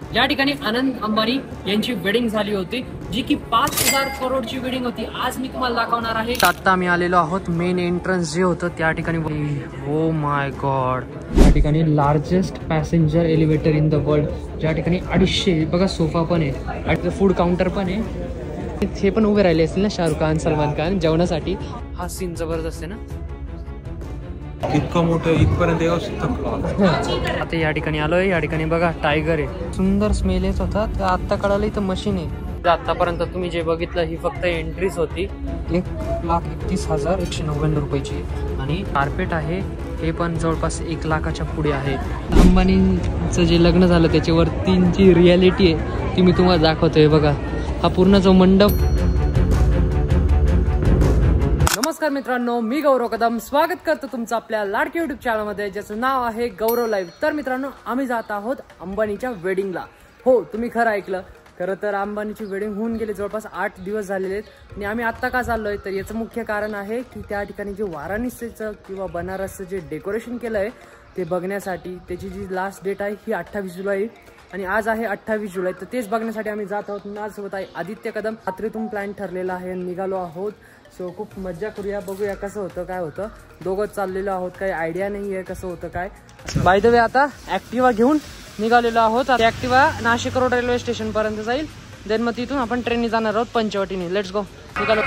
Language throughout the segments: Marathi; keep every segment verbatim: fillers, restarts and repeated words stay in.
या ठिकाणी आनंद अंबानी यांची वेडिंग झाली होती, जी की पाच हजार करोडची वेडिंग होती. आज मी तुम्हाला दाखवणार आहे. आता आम्ही आलेलो आहोत मेन एंट्रन्स जे होतं त्या ठिकाणी. ओ माय गॉड, या ठिकाणी largest passenger elevator in the world, ज्या ठिकाणी अडीचशे बघा सोफा पण आहे आणि फूड काउंटर पण आहे. हे पण उभे राहिले असतील ना शाहरुख खान, सलमान खान जेवणासाठी. हा सीन जबरदस्त आहे ना. इतकं मोठं इथपर्यंत येऊ शकतं. आता या ठिकाणी आलोय. या ठिकाणी बघा टायगर आहे. सुंदर स्मेल येत होता. आता कळालं इथं मशीन आहे. आतापर्यंत तुम्ही जे बघितलं ही फक्त एंट्रीच होती. एक लाख एकतीस हजार एकशे नव्याण्णव रुपयाची आणि कार्पेट आहे हे पण जवळपास एक लाखाच्या पुढे आहे. अंबानींचं जे लग्न झालं त्याच्यावर तीनची रियालिटी आहे ती मी तुम्हाला दाखवतोय. बघा हा पूर्ण जो मंडप. नमस्कार मित्रांनो, मी गौरव कदम स्वागत करतो तुमचं आपल्या लाडके युट्यूब चॅनलमध्ये, ज्याचं नाव आहे गौरव लाईव्ह. तर मित्रांनो, आम्ही जात आहोत अंबानीच्या वेडिंगला. हो, तुम्ही खरं ऐकलं. खरं तर अंबानीची वेडिंग होऊन गेली जवळपास आठ दिवस झालेले आहेत आणि आम्ही आत्ता का चाललोय तर याचं मुख्य कारण आहे की त्या ठिकाणी जे वाराणसीचं किंवा बनारसचं जे डेकोरेशन केलं आहे ते बघण्यासाठी. त्याची जी लास्ट डेट आहे ही अठ्ठावीस जुलै आणि आज आहे अठ्ठावीस जुलै. तर तेच बघण्यासाठी आम्ही जात आहोत. माझ्यासोबत आहे आदित्य कदम. रात्रीतून प्लॅन ठरलेला आहे, निघालो आहोत. सो खूप मज्जा करूया, बघूया कसं होतं काय होतं. दोघंच चाललेलो आहोत, काही आयडिया नाही आहे कसं होतं काय. बाय द वे आता ॲक्टिवा घेऊन निघालेलो आहोत. Activa Nashik road railway station पर्यंत जाईल, देन मग तिथून आपण ट्रेनने जाणार आहोत पंचवटीने. लेट्स गो, निघालो.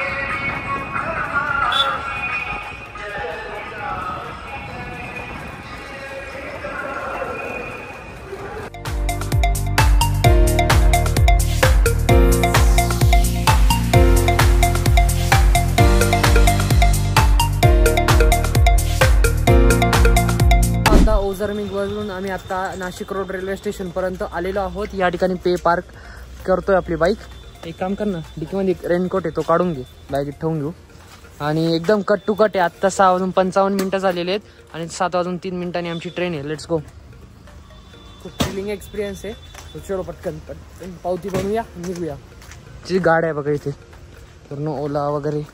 वरून आम्ही आता नाशिक रोड रेल्वे स्टेशन पर्यंत आलेलो आहोत. या ठिकाणी पे पार्क करतोय आपली बाईक. एक काम कर ना, डिकीमध्ये रेनकोट आहे तो काढून घे, बाईक ठेवून घेऊ. आणि एकदम कट टू कट आहे. आत्ता सहा वाजून पंचावन्न मिनिटं झालेले आहेत आणि सात वाजून तीन मिनिटांनी आमची ट्रेन आहे. Let's go. खूप थ्रिलिंग एक्सपिरियन्स आहे. चलो पटकन पटकन पावती बनवूया, निघूया. जी गाड आहे बघा इथे पूर्ण ओला वगैरे.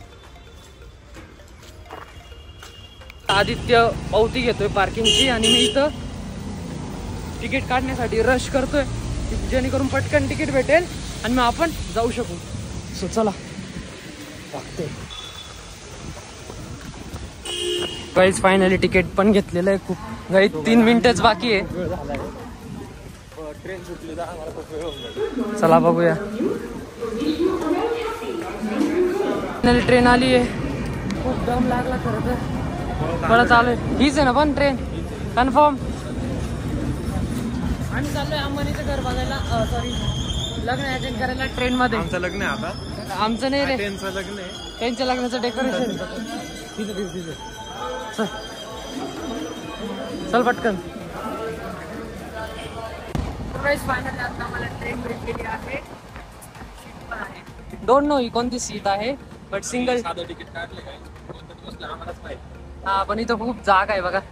आदित्य पावती घेतोय पार्किंगची आणि मी इथं तिकीट काढण्यासाठी रश करतोय जेणेकरून पटकन तिकीट भेटेल आणि मग आपण जाऊ शकू. सो चला बघते. गाईज फायनली तिकीट पण घेतलेलं आहे. खूप गाईज तीन मिनिटच बाकी आहे. चला बघूया. फायनली ट्रेन आली आहे. खूप दम लागला खरं तर. बरं चालू आहे. हीच आहे ना पण ट्रेन कन्फर्म. आम्ही चाललोय अंबानीचं घर बघायला, सॉरी लग्न अटेंड करायला ट्रेन मध्ये. आमचं लग्न आहे आता. आमचं नाही रे, त्यांचं लग्न आहे. त्यांच्या लग्नाचं डेकोरेशन. चल पटकन. फायनली आता मला ट्रेन भेटलेली आहे. डोंट नो ही कोणती सीट आहे बट सिंगल. साधं तिकीट काढले काय आम्हालाच माहिती. हा पण इथं खूप जागा आहे बघा,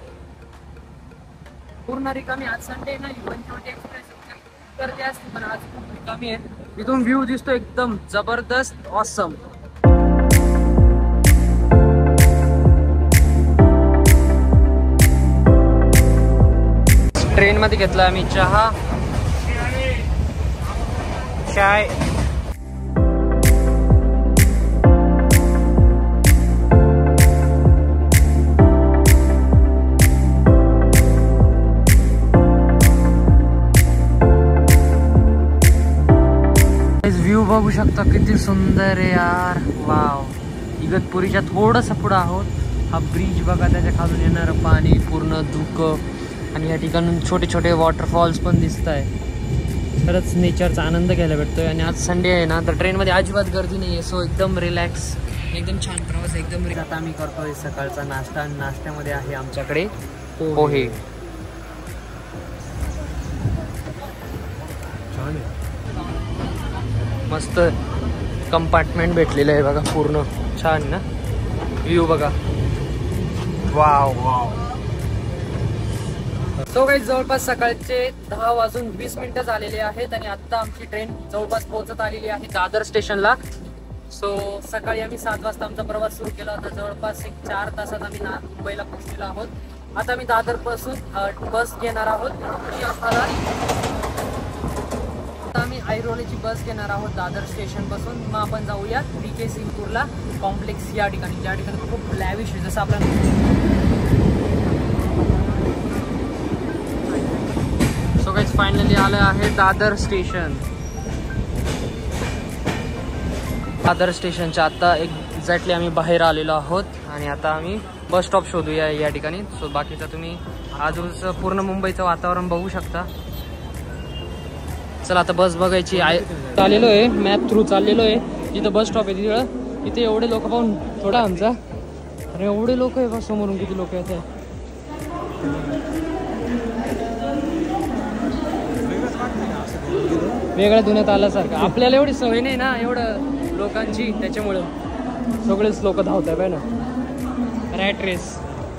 पूर्ण रिकामी. आज संडे नाही, पंचवटी एक्सप्रेस गर्दी असते पण आज खूप रिकामी आहे. इथून व्ह्यू दिसतो एकदम जबरदस्त, ऑसम. ट्रेन मध्ये घेतला आम्ही चहा, चाय. व्ह्यू बघू शकता किती सुंदर आहे यार. वाव. इगतपुरीच्या थोडंसं पुढं आहोत. हा ब्रिज बघा, त्याच्या खालून येणारं पाणी, पूर्ण धुकं आणि या ठिकाणून छोटे छोटे वॉटरफॉल्स पण दिसत आहे. खरंच नेचरचा आनंद घ्यायला भेटतोय. आणि आज संडे आहे ना, तर ट्रेनमध्ये अजिबात गर्दी नाही आहे. सो एकदम रिलॅक्स, एकदम छान प्रवास, एकदम. आता आम्ही करतोय सकाळचा नाश्ता. नाश्त्यामध्ये आहे आमच्याकडे पोहे. मस्त कंपार्टमेंट भेटलेलं आहे बघा, पूर्ण छान ना. व्ह्यू बघा, वाव वाव. तो काही जवळपास सकाळचे दहा वाजून वीस मिनिटं झालेले आहेत आणि आता आमची ट्रेन जवळपास पोहोचत आलेली आहे दादर स्टेशनला. सो सकाळी आम्ही सात वाजता आमचा प्रवास सुरू केला होता. जवळपास एक चार तासात आम्ही ना मुंबईला पोहोचलेलो आहोत. आता मी दादर पासून बस घेणार आहोत. शिरोलीची बस घेणार आहोत दादर स्टेशन पासून. मग आपण जाऊया बी के सिंगपूरला कॉम्प्लेक्स या ठिकाणी, ज्या ठिकाणी खूप लॅविश आहे. जसं आपलं सो गाइस फायनली आलं आहे दादर स्टेशन. दादर स्टेशनच्या आता एक्झॅक्टली आम्ही बाहेर आलेलो आहोत आणि आता आम्ही बस स्टॉप शोधूया या ठिकाणी. सो बाकीचं तुम्ही आजूबाजूचं पूर्ण मुंबईचं वातावरण बघू शकता. चला आता बस बघायची आहे. चाललेलो आहे मॅप थ्रू चाललेलो आहे. जिथं बस स्टॉप आहे तिथं इथे एवढे लोक पाहून थोडा आमचा अरे एवढे लोक आहे बा. समोरून किती लोक आहेत. वेगळ्या दुनियात आल्यासारखं. आपल्याला एवढी सवय नाही ना एवढं लोकांची, त्याच्यामुळं सगळेच लोक धावत आहे ना. Rat race.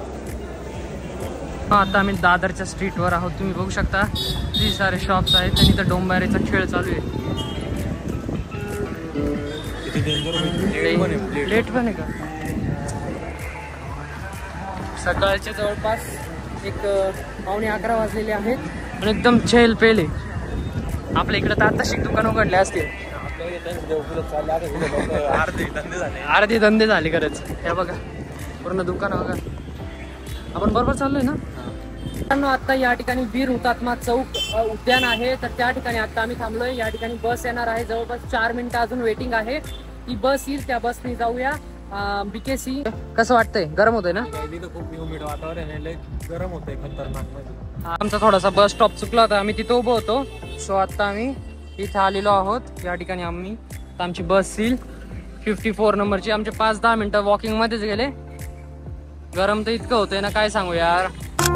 आता आम्ही दादरच्या स्ट्रीटवर आहोत. तुम्ही बघू शकता किती सारे शॉप्स आहेत आणि इथं डोंबाऱ्याचा खेळ चालू आहे. लेट पण आहे का? सकाळचे जवळपास एक पावणे अकरा वाजलेले आहेत आणि एकदम चेल पेल आहे. आपल्या इकडे तर आताशी दुकान उघडले असतील. अर्धे धंदे झाले खरंच. हे बघा पूर्ण दुकान बघा. आपण बरोबर चाललोय ना? आता या ठिकाणी वीर हुतात्मा चौक उद्यान आहे, तर त्या ठिकाणी आता आम्ही थांबलोय. या ठिकाणी बस येणार आहे. जवळपास चार मिनिटं अजून वेटिंग आहे. ती बस येईल, त्या बसने जाऊया बीकेसी. कसं वाटतंय? गरम होतंय ना? खूप ह्युमिड वातावरण आहे, गरम होतंय खतरनाक. आमचा थोडासा बस स्टॉप चुकला होता, आम्ही तिथं उभं होतो. सो आता आम्ही इथे आलेलो आहोत. या ठिकाणी आम्ही आमची बस येईल फिफ्टी फोर नंबरची. आमचे पाच दहा मिनिटं वॉकिंग मध्येच गेले. गरम तर इतकं होतंय ना काय सांगू यार.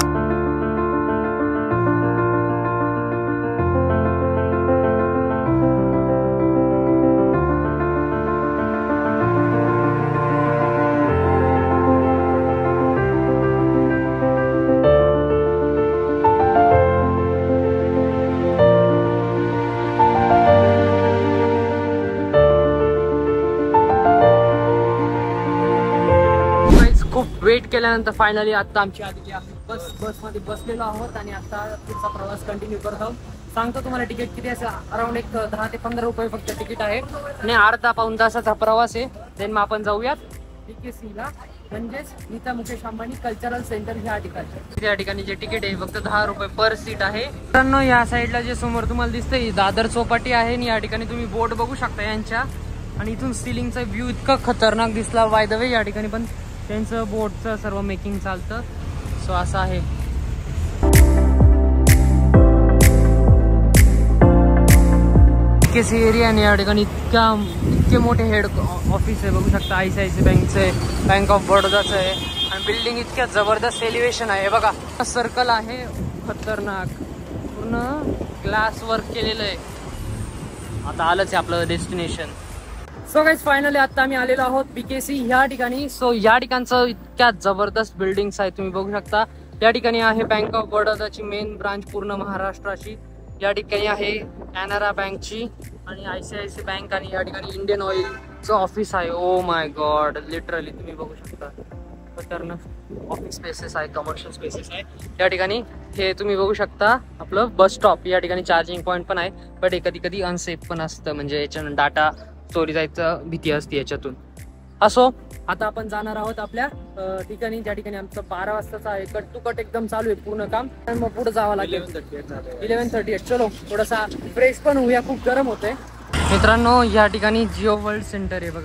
खूप वेट केल्यानंतर फायनली आता आमची आलेली आहे बस. बसमध्ये बसलेलो आहोत आणि आता पुढचा प्रवास कंटिन्यू करत आहोत. सांगतो तुम्हाला तिकीट किती असेल. अराउंड एक दहा ते पंधरा रुपये फक्त तिकीट आहे आणि अर्धा पाऊण तासाचा प्रवास आहे. देन मग आपण जाऊयात बीकेसीला, म्हणजेच नीता मुकेश अंबानी कल्चरल सेंटर ह्या ठिकाणी. या ठिकाणी जे तिकीट आहे फक्त दहा रुपये पर सीट आहे. मित्रांनो या साईडला जे समोर तुम्हाला दिसतंय दादर चौपाटी आहे आणि या ठिकाणी तुम्ही बोर्ड बघू शकता यांच्या. आणि इथून सिलिंगचा व्ह्यू इतका खतरनाक दिसला. बाय द वे या ठिकाणी पण त्यांचं बोटचं सर्व मेकिंग चालतं. सो असं आहे. केसी एरिया आणि या ठिकाणी इतक्या इतके मोठे हेड ऑफिस आहे बघू शकता. आय सी आय सी बँकचं आहे, बँक ऑफ बडोदाचं आहे आणि बिल्डिंग इतक्या जबरदस्त एलिव्हेशन आहे. बघा सर्कल आहे खतरनाक, पूर्ण ग्लास वर्क केलेलं आहे. आता आलंच आहे आपलं डेस्टिनेशन. सो गाइस फायनली आता आम्ही आलेलो आहोत बीकेसी ह्या ठिकाणी. सो या ठिकाणचं इतक्या जबरदस्त बिल्डिंग्स आहेत तुम्ही बघू शकता. या ठिकाणी आहे बँक ऑफ बडोदाची मेन ब्रांच पूर्ण महाराष्ट्राची. या ठिकाणी आहे कॅनरा बँकची आणि I C I C bank आणि या ठिकाणी इंडियन ऑइलचं ऑफिस आहे. ओ माय गॉड लिटरली तुम्ही बघू शकता खतरनाक ऑफिस स्पेसेस आहे, कमर्शियल स्पेसेस आहे. या ठिकाणी हे तुम्ही बघू शकता आपलं बस स्टॉप. या ठिकाणी चार्जिंग पॉईंट पण आहे, बट हे कधी कधी अनसेफ पण असतं, म्हणजे याच्यानं डाटा चोरी जायचं भीती असते याच्यातून. असो आता आपण जाणार आहोत आपल्या ठिकाणी, ज्या ठिकाणी आमचं बारा वाजताचा आहे. कट टू कट एकदम चालू आहे पूर्ण काम. मग पुढे जावं लागेल. Eleven thirty eight. चलो थोडासा फ्रेश पण होऊया, खूप गरम होतंय. मित्रांनो या ठिकाणी जिओ वर्ल्ड सेंटर आहे बघा.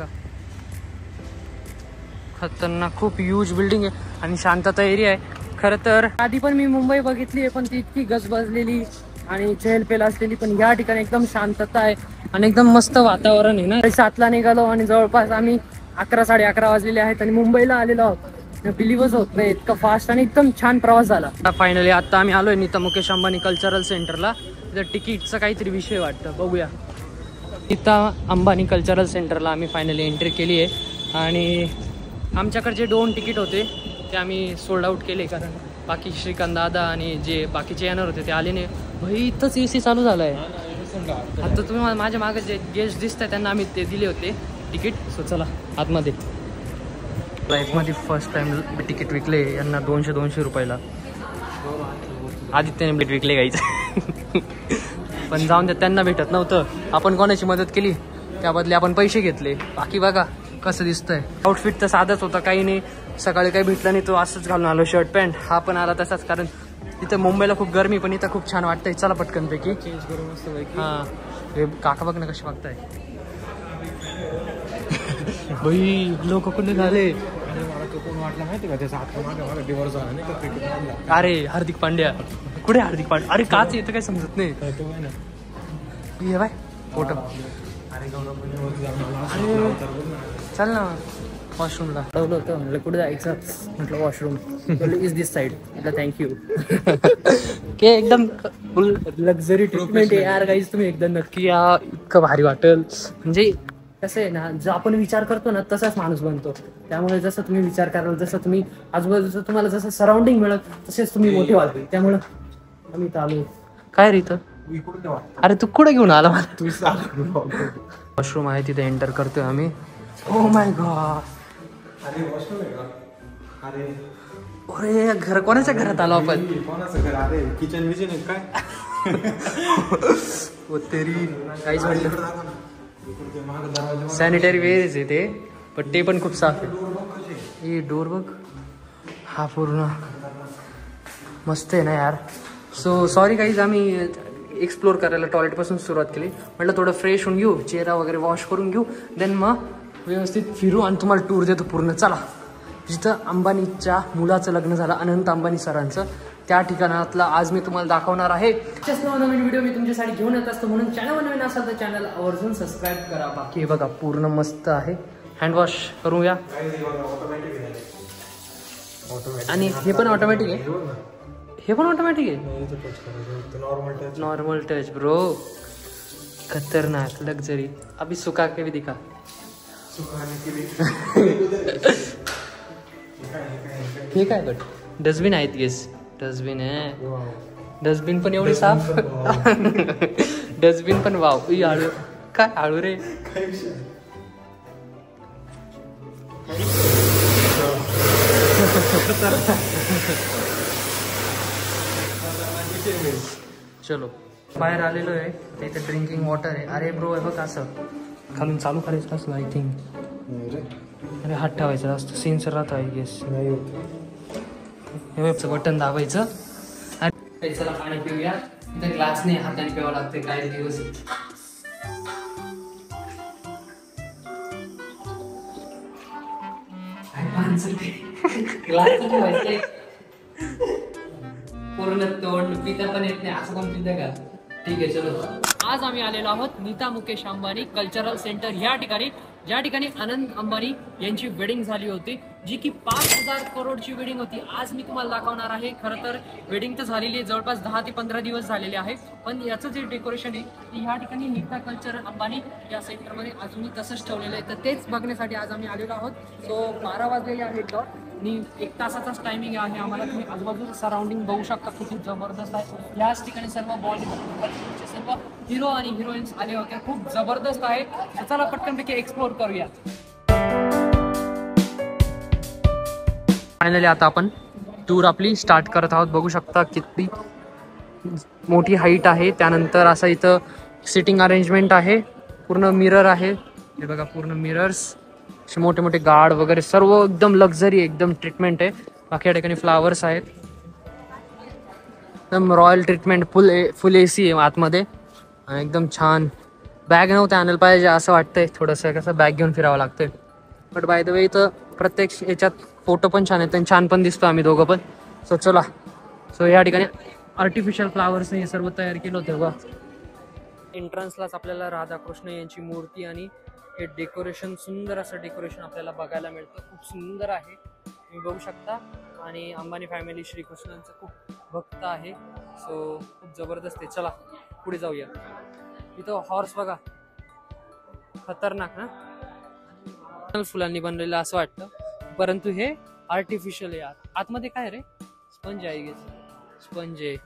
खतरनाक खूप ह्यूज बिल्डिंग आहे आणि शांतता एरिया आहे. खरं तर आधी पण मी मुंबई बघितली आहे, पण ती इतकी गजबजलेली आणि चहलपेल असलेली. पण या ठिकाणी एकदम शांतता आहे आणि एकदम मस्त वातावरण आहे ना. सातला निघालो आणि जवळपास आम्ही अकरा साडे अकरा वाजलेले आहेत आणि मुंबईला आलेलो आहोत. बिलीव्हच होत नाही इतकं फास्ट आणि एकदम छान प्रवास झाला. फायनली आता आम्ही आलोय नीता मुकेश अंबानी कल्चरल सेंटरला. तिथं तिकीटचा काहीतरी विषय वाटतं, बघूया. नीता अंबानी कल्चरल सेंटरला आम्ही फायनली एंट्री केली आहे आणि आमच्याकडे जे दोन तिकीट होते ते आम्ही सोल्ड आउट केले, कारण बाकी श्रीकांत दादा आणि जे बाकीचे येणार होते ते आले नाही. भाई इथंच ए सी चालू झालं आहे. आता तुम्ही माझ्या मागे जे गेस्ट दिसत आहे त्यांना आम्ही ते दिले होते तिकीट. सो चला आतमध्ये. लाईफमध्ये फर्स्ट टाइम तिकीट विकले यांना दोनशे दोनशे रुपयाला. आदित्यने तिकीट विकले गाईचं. पण जाऊन द्या, त्यांना भेटत नव्हतं, आपण कोणाची मदत केली त्या बदले आपण पैसे घेतले. बाकी बघा कसं दिसतंय. आउटफिट तर साधाच होता, काही नाही. सकाळी काही भेटलं नाही, तो असंच घालून आलो शर्ट पॅन्ट. हा पण आला तसाच, कारण इथं मुंबईला खूप गरमी, पण इथं खूप छान वाटतंय. चला पटकनपैकी चेंज करून मस्त पैकी. हां हे काका बघ ना कसे बघताय. भाई लोक कुठे झाले. मला तो कोण वाटला माहिती का, त्याचा हात मागे मागे डिवोर्स झाला नाही का क्रिकेट. अरे हार्दिक पांड्या. कुठे हार्दिक पांड्या? अरे काच येतं काय समजत नाही. तो आहे ना, ये बाय फोटो. अरे गौरव चल ना वॉशरूमला. ठरवलं होतं म्हटलं कुठे जायचं, म्हटलं वॉशरूम. Is this side. म्हटलं थँक्यू. के एकदम फुल लक्झरी ट्रीटमेंट आहे यार गाईज. तुम्ही एकदम नक्की या, इतकं भारी वाटेल. म्हणजे कसं आहे ना, जो आपण विचार करतो ना तसाच माणूस बनतो. त्यामुळे जसं तुम्ही विचार कराल, जसं तुम्ही आजूबाजूचं तुम्हाला जसं सराउंडिंग मिळत, तसेच तुम्ही मोठे व्हाल. त्यामुळं आम्ही चालू. काय रे इथं? अरे तू कुठं घेऊन आला मला? तू वॉशरूम आहे तिथे एंटर करतोय आम्ही. Oh my God. अरे वॉशरूम आहे का? अरे अरे घर कोणाच्या घरात आलो आपण? कोणाचं घर? अरे किचन विचन आहे काय? तेरी काहीच म्हटलं. सॅनिटरी वेअरच आहे ते, पण ते पण खूप साफ आहे. हे डोर बघ, हा पूर्ण मस्त आहे ना यार. सो सॉरी गाईज, आम्ही एक्सप्लोर करायला टॉयलेटपासून सुरुवात केली. म्हटलं थोडं फ्रेश होऊन घेऊ, चेहरा वगैरे वॉश करून घेऊ, देन मग व्यवस्थित फिरू आणि तुम्हाला टूर देतो पूर्ण. चला, जिथं अंबानीच्या मुलाचं लग्न झालं, अनंत अंबानी सरांचं, त्या ठिकाणातला आज मी तुम्हाला दाखवणार आहे. नवीन व्हिडिओ मी तुमच्यासाठी घेऊन येत असतो, म्हणून चॅनल नवीन असाल तर चॅनल आवर्जून सबस्क्राईब करा. बाकी हे बघा पूर्ण मस्त आहे. हँडवॉश करूया. आणि हे पण ऑटोमॅटिक आहे. हे पण ऑटोमॅटिक आहे. Normal touch bro. खतरनाक लक्झरी. अभी सुका के भी दिखा. हे काय बट डस्टबिन आहेत गेस. डस्टबिन आहे. डस्टबिन पण एवढी साफ. डस्टबिन पण वाव. आळू काय आळू रे. चलो बाहेर आलेलो आहे. इथे ड्रिंकिंग वॉटर आहे. अरे ब्रो हे बघ असं खालून चालू करायचं असलं आय थिंक. अरे हात ठेवायचं असतं, सेन्सर राहतो आय गेस. हे वेबचं बटन दाबायचं आणि चला पाणी पिऊया. इथे ग्लासने हाताने प्यावं लागते काही दिवस. ग्लास ठेवायचं पूर्ण तोंड पिता पण येत नाही असं कोण पितं का. ठीक आहे चलो. आज आम्ही आलेलो आहोत नीता मुकेश अंबानी कल्चरल सेंटर या ठिकाणी, ज्या ठिकाणी अनंत अंबानी यांची वेडिंग झाली होती, जी की पाच हजार करोडची वेडिंग होती. आज मी तुम्हाला दाखवणार आहे. खरं तर वेडिंग तर झालेली आहे, जवळपास दहा ते पंधरा दिवस झालेले आहे, पण याचं जे डेकोरेशन आहे ते ह्या ठिकाणी नीता कल्चरल अंबानी या सेंटरमध्ये अजूनही तसंच ठेवलेलं आहे. तर तेच बघण्यासाठी आज आम्ही आलेलो आहोत. सो बारा वाजलेले आहेत आणि एक तासाचाच टायमिंग आहे आम्हाला. तुम्ही आजूबाजूला सराउंडिंग बघू शकता किती जबरदस्त आहे. याच ठिकाणी सर्व बॉलिवूडचे सर्व हिरो आणि हिरोईन्स आले होते. खूप जबरदस्त आहे. चला पटकनपैकी एक्सप्लोर करूया. फायनली आता आपण टूर आपली स्टार्ट करत आहोत. बघू शकता किती मोठी हाईट आहे. त्यानंतर असं इथं सिटिंग अरेंजमेंट आहे, पूर्ण मिरर आहे. हे बघा पूर्ण मिरर्स, मोठे मोठे गार्ड वगैरे सर्व एकदम लक्झरी, एकदम ट्रीटमेंट आहे. बाकी या ठिकाणी फ्लावर्स आहेत. एकदम royal treatment, full A full A C आहे आतमध्ये. एकदम छान. बॅग नव्हतं आणायला पाहिजे असं वाटतंय. थोडंसं कसं बॅग घेऊन फिरावं लागतंय. बट बाय द वे इथं प्रत्येक याच्यात फोटो पण छान आहेत आणि छान पण दिसतो आम्ही दोघं पण. सो चला. सो या ठिकाणी आर्टिफिशियल फ्लावर्सने हे सर्व तयार केलं होतं बघा. एंट्रन्सलाच आपल्याला राधाकृष्ण यांची मूर्ती आणि हे डेकोरेशन, सुंदर असं डेकोरेशन आपल्याला बघायला मिळतं. खूप सुंदर आहे, तुम्ही बघू शकता. आणि अंबानी फॅमिली श्रीकृष्णांचं खूप भक्त आहे. सो खूप जबरदस्त आहे. चला पुढे जाऊया. इथं हॉर्स बघा, खतरनाक ना, फुलांनी बनलेलं असं वाटतं, परंतु हे आर्टिफिशियल आहे. आतमध्ये काय रे? स्पंज आहे गेस. स्पंज आहे.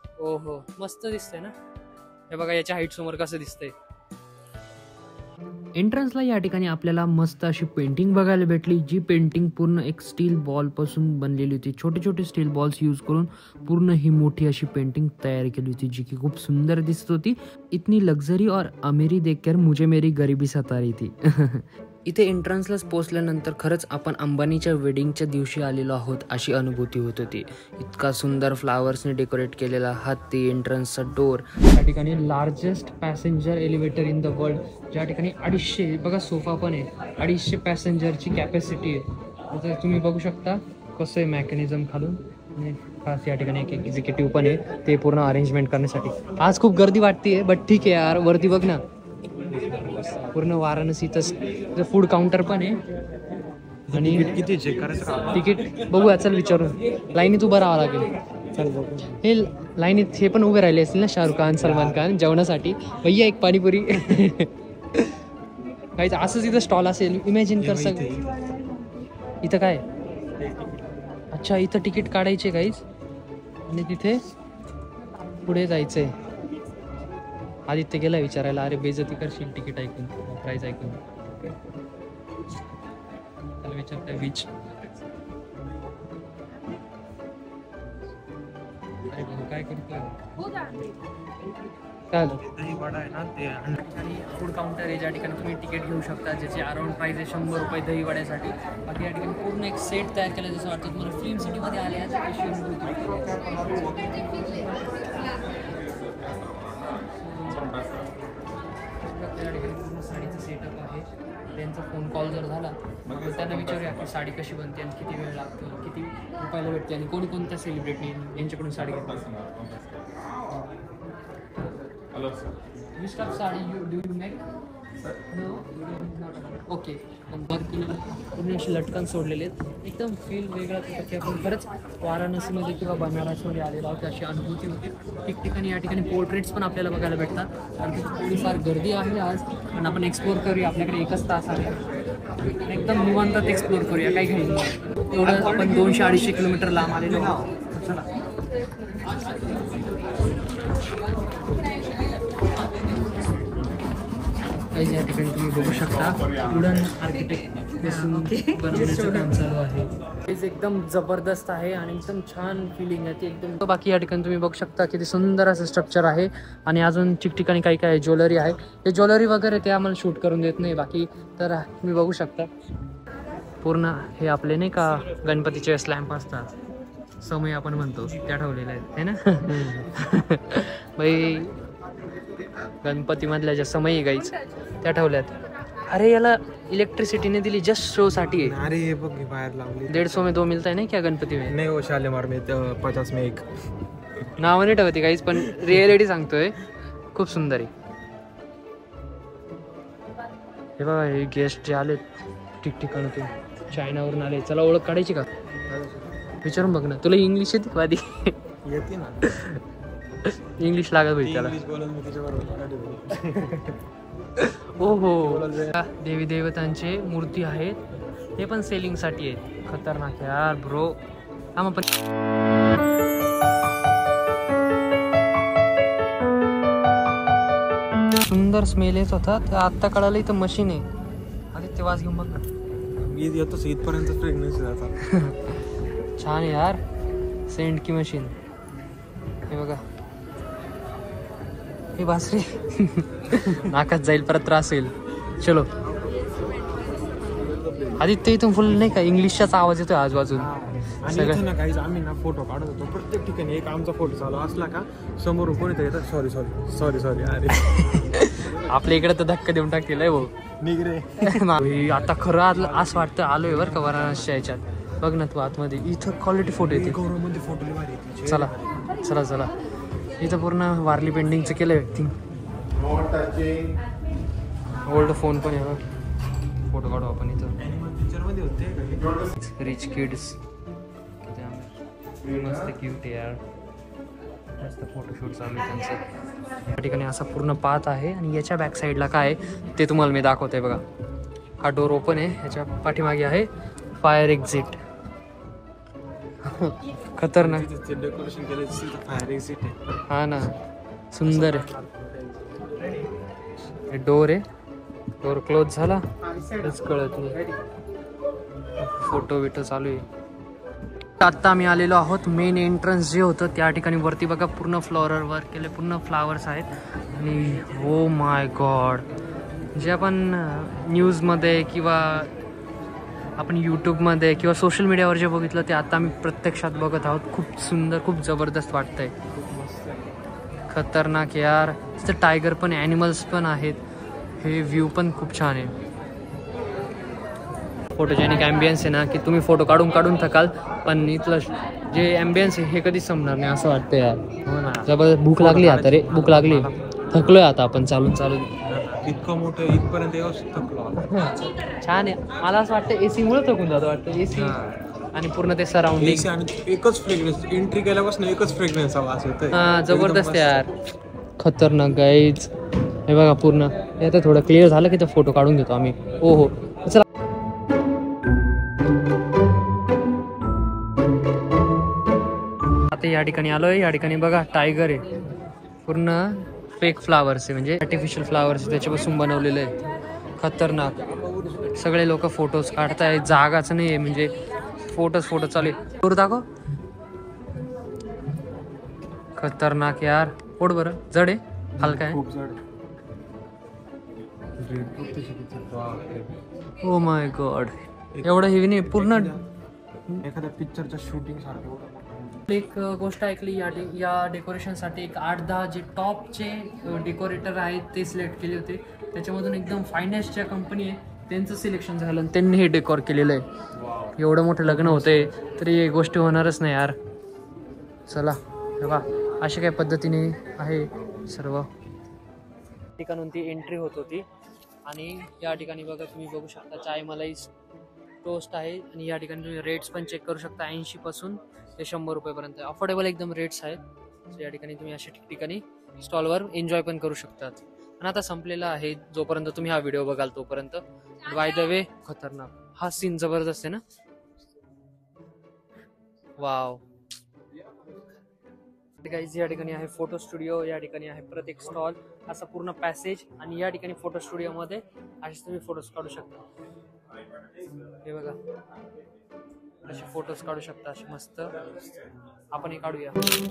ओहो मस्त दिसतंय ना. हे बघा याच्या हाईट समोर कसं दिसतंय. एंट्रन्सला या ठिकाणी आपल्याला मस्त अशी पेंटिंग बघायला भेटली, जी पेंटिंग पूर्ण एक स्टील बॉल पासून बनलेली होती. छोटे छोटे स्टील बॉल्स यूज करून पूर्ण ही मोठी अशी पेंटिंग तयार केली होती, जी की खूप सुंदर दिसत होती. इतनी लक्झरी और अमेरी देखकर मुझे मेरी गरिबी सता रही थी. इथे एंट्रन्सलाच पोहोचल्यानंतर खरंच आपण अंबानीच्या वेडिंगच्या दिवशी आलेलो आहोत अशी अनुभूती होत होती. इतका सुंदर फ्लावर्सने डेकोरेट केलेला हत्ती, एंट्रन्सचा डोर. या ठिकाणी largest passenger elevator in the world, ज्या ठिकाणी अडीचशे बघा सोफा पण आहे, अडीचशे पॅसेंजरची कॅपॅसिटी आहे. तर तुम्ही बघू शकता कसं आहे मॅकॅनिझम खालून. आणि खास या ठिकाणी एक एक्झिक्युटिव्ह पण आहे, ते पूर्ण अरेंजमेंट करण्यासाठी. आज खूप गर्दी वाटते बट ठीक आहे यार, वरती बघ ना पूर्ण वाराणसीतच फूड काउंटर पण आहे. आणि किती चेक करायचं तिकीट बघूया, चल विचारून. लाईनीत उभं राहावं लागेल. चल बघू. हे लाईनीत हे पण उभे राहिले असतील ना, शाहरुख खान, सलमान खान जेवणासाठी. भैया एक पाणीपुरी. काहीच असंच इथं स्टॉल असेल, इमॅजिन कर सग. इथं काय अच्छा, इथं तिकीट काढायचे काहीच आणि तिथे पुढे जायचंय. आदित्य गेला विचारायला, अरे बेइज्जती करशील तिकीट ऐकून, प्राइस ऐकून. त्याला विचारतोय बीच. काय करतोय काय फूड काउंटर आहे, ज्या ठिकाणी तुम्ही तिकीट घेऊ शकता, ज्याची अराउंड प्राइस आहे शंभर रुपये दही वड्यासाठी. बाकी या ठिकाणी पूर्ण एक सेट तयार केला, जसं वाटतं तुम्हाला फिल्म सिटीमध्ये आले आहेत तशी अनुभूती. या ठिकाणी पूर्ण साडीचं सेटअप आहे. त्यांचा फोन कॉल जर झाला तर त्यांना विचारूया की साडी कशी बनते आणि किती वेळ लागतो, किती रुपयाला भेटते आणि कोणकोणत्या सेलिब्रिटी यांच्याकडून साडी घेतात. Which type of sari you do you make? No. Okay. पूर्ण असे लटकन सोडलेले आहेत, एकदम फील वेगळा होतं की आपण खरंच वाराणसीमध्ये किंवा बनारसमध्ये आलेलो आहोत अशी अनुभूती होती. ठिकठिकाणी या ठिकाणी पोर्ट्रेट्स पण आपल्याला बघायला भेटतात. आणि तिथे थोडीफार गर्दी आहे आज, आणि आपण एक्सप्लोर करूया. आपल्याकडे एकच तास आहे, एकदम निवांतात एक्सप्लोर करूया. काही घ्यायचं नाही, एवढं आपण दोनशे अडीचशे किलोमीटर लांब आलेलो आहोत. चला. काही या ठिकाणी तुम्ही बघू शकता वुडन आर्किटेक्ट बनवण्याचं काम चालू आहे. हे एकदम जबरदस्त आहे आणि एकदम छान फिलिंग आहे ती एकदम. बाकी या ठिकाणी तुम्ही बघू शकता किती सुंदर असं स्ट्रक्चर आहे. आणि अजून ठिकठिकाणी काही काही ज्वेलरी आहे. ते ज्वेलरी वगैरे ते आम्हाला शूट करून देत नाही. बाकी तर तुम्ही बघू शकता पूर्ण हे आपले नाही का गणपतीचे स्लॅम्प असतात, समय आपण म्हणतो, त्या ठेवलेल्या आहेत है ना. बाई गणपतीमधल्या ज्या समयी गाईच त्या ठेवल्यात. अरे याला इलेक्ट्रिसिटीने दिली जस्ट शो साठी. अरे हे बघ बाहेर लावली. डेढ़ सौ में दो मिलता है ना क्या गणपती में? नाही हो, शालेमार में पचास में एक. नाव नाही ठेवते काहीच, पण रिअलिटी सांगतोय. खूप सुंदर आहे. हे बघा हे गेस्ट जे आले ठिकठिकाणी ते चायनावरून आले. चला ओळख काढायची का, विचारून बघ ना. तुला इंग्लिश येते का आधी? येते ना. इंग्लिश लागत होती त्याला. ओ हो, देवी देवतांचे मूर्ती आहेत, ते पण सेलिंग साठी आहेत. खतरनाक यार ब्रो. हा मग पण सुंदर स्मेल येत होता. ते आत्ता कळालं इथं मशीन आहे. आधी ते वाज घेऊन बघ ना. मी येतो इथपर्यंत प्रेग्नन्सी जातात. छान आहे यार सेंट की मशीन. हे बघा हे बासरी नाकात जाईल, परत त्रास होईल. चलो. आदित्य इथून फुल नाही का इंग्लिशचाच आवाज येतोय आजूबाजून. ना काही आम्ही ना फोटो काढत होतो प्रत्येक ठिकाणी. एक आमचा फोटो चालू असला का समोरून कोणीतरी येतात, सॉरी सॉरी सॉरी सॉरी अरे. आपल्या इकडे तर धक्का देऊन टाकतील आहे भाऊ. निगरे आता खरं आज असं वाटतं आलोय बरं का वाराणसीच्या याच्यात. बघ ना तू आतमध्ये, इथं क्वालिटी फोटो येते. गौरवमध्ये फोटो. चला चला चला. इथं पूर्ण वारली पेंटिंगचं केलंय व्यक्ती. ओल्ड फोन पण आहे बघ, फोटो काढू आपण इथं. रिच किड्स मस्त क्यूट आहे यार. मस्त फोटोशूट चालू आहे त्यांचं. या ठिकाणी असा पूर्ण पाथ आहे आणि याच्या बॅक साईडला काय ते तुम्हाला मी दाखवतोय बघा. हा डोर ओपन आहे, ह्याच्या पाठीमागे आहे फायर एक्झिट. खतरनाक डेकोरेशन केलं फायर एक्झिट आहे. हा ना, सुंदर आहे. डोर आहे डोर क्लोज झाला हेच कळत नाही. फोटो बिटो चालू आहे. आता आम्ही आलेलो आहोत मेन एंट्रन्स जे होतं त्या ठिकाणी. वरती बघा पूर्ण फ्लोरर वर्क केले, पूर्ण फ्लावर्स आहेत. आणि हो माय गॉड, जे आपण न्यूजमध्ये किंवा आपण यूट्यूबमध्ये किंवा सोशल मीडियावर जे बघितलं ते आता आम्ही प्रत्यक्षात बघत आहोत. खूप सुंदर, खूप जबरदस्त वाटतंय. खतरनाक यार. तिथं टायगर पण, ॲनिमल्स पण आहेत. हे व्ह्यू पण खूप छान आहे. फोटोजेनिक ॲम्बियन्स आहे ना की तुम्ही फोटो काढून काढून थकाल, पण इथलं जे ॲम्बियन्स आहे हे कधीच संपणार नाही असं वाटतं यार. हो ना. जबरदस्त. भूक लागली आता रे, भूक लागली. थकलोय आता आपण चालून चालून. इतकं मोठं इथपर्यंत व्यवस्थित थकलो. छान आहे. मला असं वाटतं एसी मुळे थकून जातं वाटतं. एसी आणि पूर्ण ते सराउंडिंग आणि एकच फ्रेग्रन्स. एंट्री केल्यापासून एकच फ्रेग्रन्स हवा असं होतं. हा जबरदस्त यार. खतरनाक गाईज. हे बघा पूर्ण. हे आता थोडं क्लिअर झालं की तर फोटो काढून घेतो आम्ही. हो हो चला. आता या ठिकाणी आलोय. या ठिकाणी बघा टायगर आहे. पूर्ण फेक फ्लावर्स आहे, म्हणजे आर्टिफिशियल फ्लावर्स त्याच्यापासून बनवलेले आहेत. खतरनाक. सगळे लोक फोटोज काढताय. जागाच नाही आहे, म्हणजे फोटोज फोटो चालू आहे. दूर दाखव. खतरनाक यार. पोट बरं जड आहे, हलका आहे. खूप जड. Oh my God. एवढं हेवी नाही. पूर्ण एखाद्या पिक्चरच्या शूटिंग सारखं. एक गोष्ट ऐकली या डे या डेकोरेशनसाठी एक आठ दहा जे टॉपचे डेकोरेटर आहेत ते सिलेक्ट केले होते. त्याच्यामधून एकदम फायनेस्ट ज्या कंपनी आहे त्यांचं सिलेक्शन झालं आणि त्यांनी हे डेकोर केलेलं आहे. एवढं मोठं लग्न होते तरी हे गोष्टी होणारच नाही यार. चला बघा अशा काही पद्धतीने आहे सर्व. ठिकाणून ती एंट्री होत होती आणि या ठिकाणी बघा तुम्ही बघू शकता चाय मलाई टोस्ट आहे. आणि या ठिकाणी तुम्ही रेट्स पण चेक करू शकता. ऐंशी पासून ते शंभर रुपयेपर्यंत अफोर्डेबल एकदम रेट्स आहेत. सो या ठिकाणी तुम्ही अशा ठिकाणी स्टॉलवर एन्जॉय पण करू शकतात. आणि आता संपलेला आहे जोपर्यंत तुम्ही हा व्हिडिओ बघाल तोपर्यंत. बाय द वे खतरनाक हा सीन जबरदस्त आहे ना. वाव. गाईज या ठिकाणी आहे फोटो स्टुडिओ. या ठिकाणी आहे प्रत्येक स्टॉल असा पूर्ण पॅसेज. आणि या ठिकाणी फोटो स्टुडिओमध्ये असे तुम्ही फोटोज काढू शकता. हे बघा असे फोटोज काढू शकता असे मस्त. आपण हे काढूया.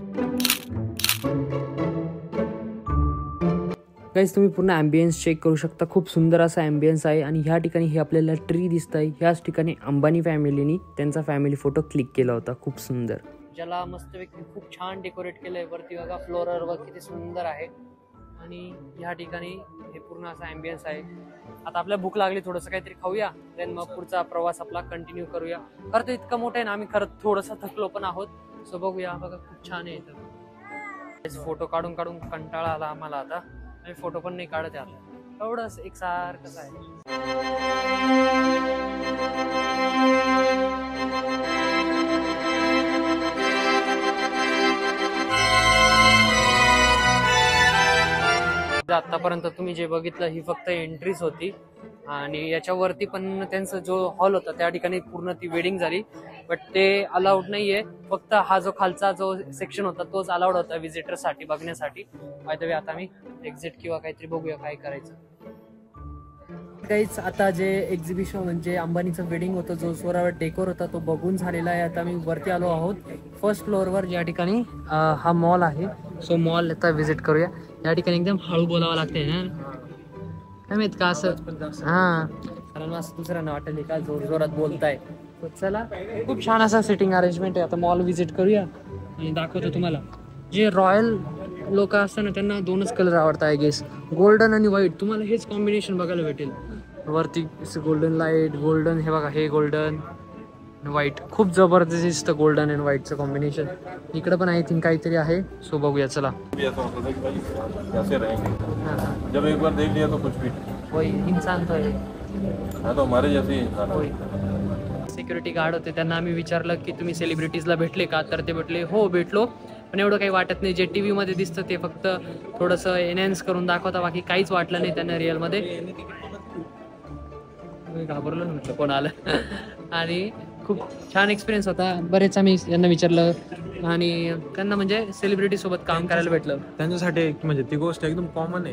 गाईज तुम्ही पूर्ण ॲम्बियन्स चेक करू शकता. खूप सुंदर असा ॲम्बियन्स आहे. आणि ह्या ठिकाणी हे आपल्याला ट्री दिसत आहे. ह्याच ठिकाणी अंबानी फॅमिलीनी त्यांचा फॅमिली फोटो क्लिक केला होता. खूप सुंदर. ज्याला मस्तपैकी खूप छान डेकोरेट केलंय. वरती बघा फ्लोरर वर किती सुंदर आहे. आणि ह्या ठिकाणी हे पूर्ण असा ॲम्बियन्स आहे. आता आपल्याला भूक लागली, थोडंसं काहीतरी खाऊया, देन मग पुढचा प्रवास आपला कंटिन्यू करूया. खरं तर इतकं मोठं आहे ना, आम्ही खरं थोडंसं थकलो पण आहोत. सो बघूया. बघा खूप छान आहे इथं. फोटो काढून काढून कंटाळा आला आम्हाला आता. आम्ही फोटो पण नाही काढत आहे आता. एवढंच एकसारखंच आहे. आतापर्यंत तुम्ही जे बघितलं ही फक्त एंट्रीच होती. आणि याच्यावरती पण त्यांचा जो हॉल होता त्या ठिकाणी पूर्ण ती वेडिंग झाली. बट ते अलाउड नाहीये. फक्त हा जो खालचा जो सेक्शन होता तोच अलाउड होता विजिटरसाठी बघण्यासाठी. बाय द वे आता मी एक्झिट किंवा काहीतरी बघूया काय करायचं. काहीच आता जे एक्झिबिशन म्हणजे अंबानीचं वेडिंग होतं जो स्वरावर डेकोर होता तो बघून झालेला आहे. आता मी वरती आलो आहोत फर्स्ट फ्लोअरवर ज्या ठिकाणी हा मॉल आहे. सो मॉल आता व्हिजिट करूया. या ठिकाणी एकदम हळू बोलावं लागते ना, काय माहित का असं. हा कारण असं दुसऱ्यांना वाटेल का जोर जोरात बोलताय. चला खूप छान असा सिटिंग अरेंजमेंट आहे. आता मॉल व्हिजिट करूया आणि दाखवतो तुम्हाला. जे रॉयल लोक असतात ना त्यांना दोनच कलर आवडतात आय गेस, गोल्डन आणि व्हाईट. तुम्हाला हेच कॉम्बिनेशन बघायला भेटेल. वरती गोल्डन लाईट, गोल्डन हे बघा हे गोल्डन व्हाईट. खूप जबरदस्त दिसतं गोल्डन अँड व्हाईटचं कॉम्बिनेशन. इकडे पण आय थिंक काहीतरी आहे. सो बघूया चला. जब एक बार देख लिया तो कुछ भी वही इंसान तो है. हाँ तो हमारे जैसे इंसान. सिक्युरिटी गार्ड होते त्यांना आम्ही विचारलं की तुम्ही सेलिब्रिटीजला भेटले का, तर ते भेटले हो भेटलो, पण एवढं काही वाटत नाही. जे टी व्हीमध्ये दिसतं ते फक्त थोडंसं एनहॅन्स करून दाखवता, बाकी काहीच वाटलं नाही त्यांना रिअलमध्ये. घाबरलो ना म्हटलं कोण आलं. आणि खूप छान एक्सपिरियन्स होता. बरेच आम्ही यांना विचारलं आणि त्यांना म्हणजे सेलिब्रिटी सोबत काम करायला भेटलं. त्यांच्यासाठी म्हणजे ती गोष्ट एकदम कॉमन आहे.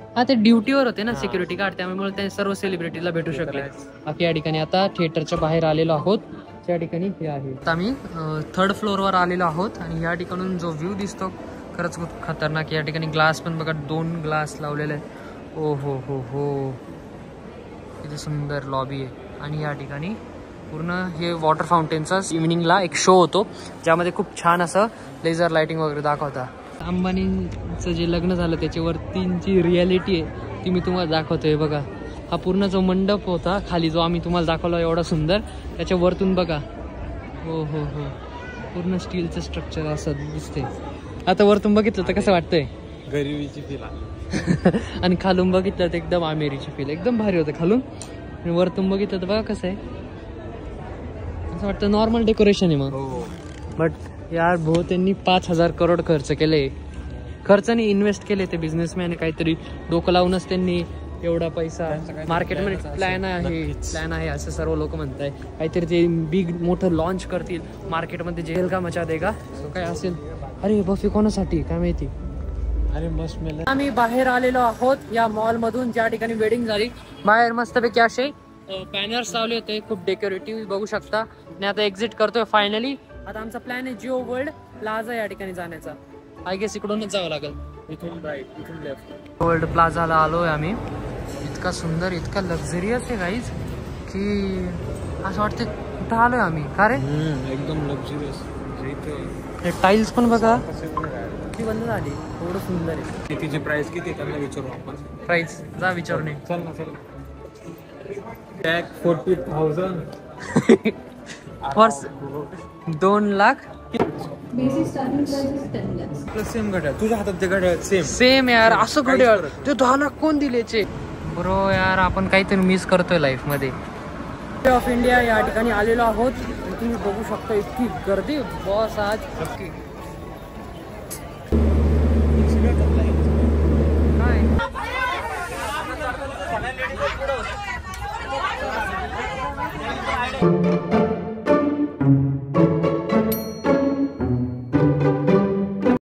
हा ते ड्युटीवर होते ना सिक्युरिटी गार्ड, त्यामुळे ते सर्व सेलिब्रिटीला भेटू शकले. बाकी या ठिकाणी आता थिएटरच्या बाहेर आलेलो आहोत. त्या ठिकाणी हे आहे. आता आम्ही थर्ड फ्लोअरवर आलेलो आहोत आणि या ठिकाणून जो व्ह्यू दिसतो खरंच खूप खतरनाक. या ठिकाणी ग्लास पण बघा, दोन ग्लास लावलेले आहेत. ओ हो हो हो, किती सुंदर लॉबी आहे. आणि या ठिकाणी पूर्ण हे वॉटर फाउंटेनचा इव्हिनिंगला एक शो होतो, ज्यामध्ये खूप छान असं लेझर लाइटिंग वगैरे दाखवता. अंबानीचं जे लग्न झालं त्याच्यावरतीची रियालिटी आहे ती मी तुम्हाला दाखवतोय. बघा, हा पूर्ण जो मंडप होता खाली, जो आम्ही तुम्हाला दाखवला एवढा सुंदर, त्याच्या वरतून बघा. हो हो हो, पूर्ण स्टीलचं स्ट्रक्चर असं दिसते. आता वरतून बघितलं तर कसं वाटतंय? गरिबीची फील. आणि खालून बघितलं तर एकदम आमेरीची फील, एकदम भारी होतं खालून. आणि वरतून बघितलं तर बघा कसं आहे, असं वाटतं नॉर्मल डेकोरेशन आहे. मग बट यार भाऊ, त्यांनी पाच हजार करोड खर्च केले. खर्चाने इन्व्हेस्ट केले ते बिझनेसमॅन, काहीतरी डोकं लावूनच त्यांनी एवढा पैसा. मार्केटमध्ये प्लॅन आहे, प्लॅन आहे असं सर्व लोक म्हणत आहे. काहीतरी ते बिग मोठं लॉन्च करतील मार्केटमध्ये, जेल का मचा देगा काय असेल. अरे बफे कोणासाठी काय माहिती. अरे मस्त मेल. आम्ही बाहेर आलेलो आहोत या मॉल मधून, ज्या ठिकाणी वेडिंग झाली. बाहेर मस्तपैकी असे बॅनर्स लावले होते, खूप डेकोरेटिव्ह बघू शकता. आणि आता एक्झिट करतोय फायनली. आता आमचा प्लॅन आहे जिओ वर्ल्ड प्लाझा या ठिकाणी जाण्याचा. आय गेस इकडूनच जावं लागेल. इथून राईट, इथून लेफ्ट. वर्ल्ड प्लाझाला आलोय आम्ही. इतका सुंदर, इतका लक्झरियस आहे गाईज की असं वाटतं कुठं आलोय आम्ही. का रे, एकदम लक्झरियस. टाईल्स पण बघा ती बंद झाली, एवढं सुंदर आहे. तिची प्राइस किती त्यांना विचारू आपण. प्राइस जा विचारू नये. चल ना चल. टॅग फोर्टी थाउजंड फॉर दोन लाख. सेम घड्याळ तुझ्या हातात, ते घड्याळ सेम सेम यार. असं घड्याळ ते दहा लाख कोण दिलेचे ब्रो. यार आपण काहीतरी मिस करतोय लाईफ मध्ये. गेटवे ऑफ इंडिया या ठिकाणी आलेलो आहोत. तुम्ही बघू शकता इतकी गर्दी बॉस आज. काय